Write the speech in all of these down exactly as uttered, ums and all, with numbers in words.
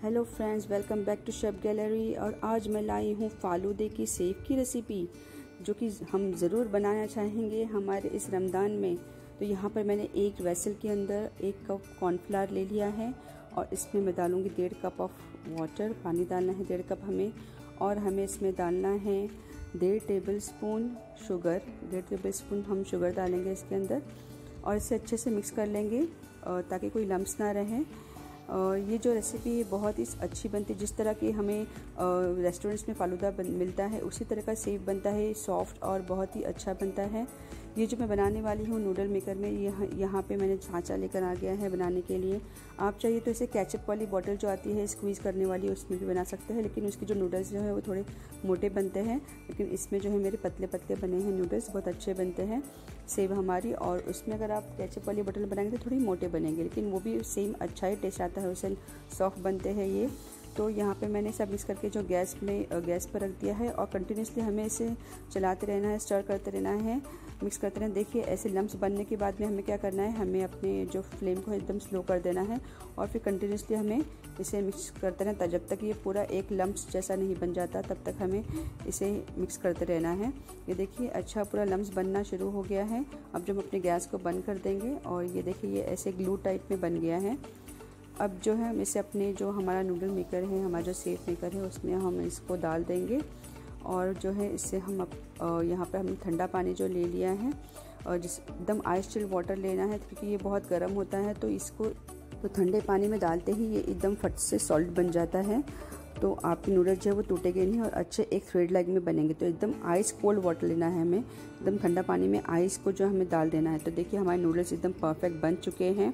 Hello friends, welcome back to Chef Gallery. और आज मैं लाई हूँ फालूदे की सेव की रेसिपी, जो कि हम ज़रूर बनाना चाहेंगे हमारे इस रमज़ान में। तो यहाँ पर मैंने एक वेसल के अंदर एक कप कॉर्नफ्लावर ले लिया है और इसमें मैं डालूँगी डेढ़ कप ऑफ वाटर। पानी डालना है डेढ़ कप हमें, और हमें इसमें डालना है डेढ़ टेबल स्पून शुगर। डेढ़ टेबल स्पून हम शुगर डालेंगे इसके अंदर और इसे अच्छे से मिक्स कर लेंगे ताकि कोई लम्स ना रहे। ये जो रेसिपी है बहुत ही अच्छी बनती है, जिस तरह की हमें रेस्टोरेंट्स में फालूदा मिलता है उसी तरह का सेव बनता है, सॉफ्ट और बहुत ही अच्छा बनता है। ये जो मैं बनाने वाली हूँ नूडल मेकर में, यहाँ यहाँ पे मैंने सांचा लेकर आ गया है बनाने के लिए। आप चाहिए तो इसे केचप वाली बॉटल जो आती है स्क्वीज़ करने वाली, उसमें भी बना सकते हैं, लेकिन उसके जो नूडल्स जो है वो थोड़े मोटे बनते हैं। लेकिन इसमें जो है मेरे पतले पतले बने हैं नूडल्स, बहुत अच्छे बनते हैं सेव हमारी। और उसमें अगर आप केचप वाली बॉटल बनाएंगे तो थोड़ी मोटे बनेंगे, लेकिन वो भी सेम अच्छा ही टेस्ट आता है, उससे सॉफ्ट बनते हैं ये। तो यहाँ पे मैंने सब मिक्स करके जो गैस में गैस पर रख दिया है और कंटिन्यूसली हमें इसे चलाते रहना है, स्टर करते रहना है, मिक्स करते रहना। देखिए ऐसे लम्स बनने के बाद में हमें क्या करना है, हमें अपने जो फ्लेम को एकदम स्लो कर देना है और फिर कंटिन्यूसली हमें इसे मिक्स करते रहना जब तक ये पूरा एक लम्स जैसा नहीं बन जाता, तब तक हमें इसे मिक्स करते रहना है। ये देखिए अच्छा पूरा लम्स बनना शुरू हो गया है। अब जब हम अपने गैस को बंद कर देंगे और ये देखिए ये ऐसे ग्लू टाइप में बन गया है। अब जो है हम इसे अपने जो हमारा नूडल मेकर है, हमारा जो सेव मेकर है, उसमें हम इसको डाल देंगे। और जो है इससे हम अब यहाँ पर हमने ठंडा पानी जो ले लिया है और जिस एकदम आइस चिल वाटर लेना है, क्योंकि ये बहुत गर्म होता है। तो इसको तो ठंडे पानी में डालते ही ये एकदम फट से सॉल्ट बन जाता है, तो आपके नूडल्स जो है वो टूटेंगे नहीं और अच्छे एक थ्रेड लाइक में बनेंगे। तो एकदम आइस कोल्ड वाटर लेना है हमें, एकदम ठंडा पानी में आइस को जो हमें डाल देना है। तो देखिए हमारे नूडल्स एकदम परफेक्ट बन चुके हैं,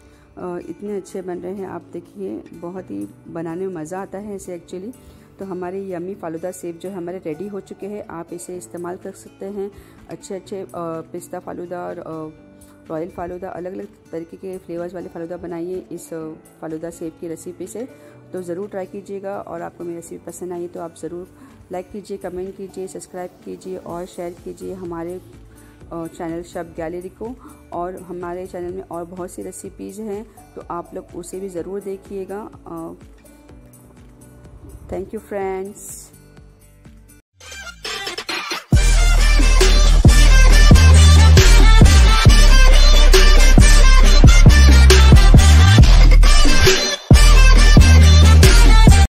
इतने अच्छे बन रहे हैं। आप देखिए बहुत ही बनाने में मज़ा आता है इसे एक्चुअली। तो हमारे यम्मी फालूदा सेव जो है हमारे रेडी हो चुके हैं, आप इसे इस्तेमाल कर सकते हैं। अच्छे अच्छे पिस्ता फालूदा और रॉयल फालूदा, अलग अलग तरीके के फ्लेवर्स वाले फालूदा बनाइए इस फालूदा सेव की रेसिपी से। तो ज़रूर ट्राई कीजिएगा, और आपको मेरी रेसिपी पसंद आई तो आप ज़रूर लाइक कीजिए, कमेंट कीजिए, सब्सक्राइब कीजिए और शेयर कीजिए हमारे चैनल शेफ गैलरी को। और हमारे चैनल में और बहुत सी रेसिपीज़ हैं, तो आप लोग उसे भी ज़रूर देखिएगा। Thank you friends.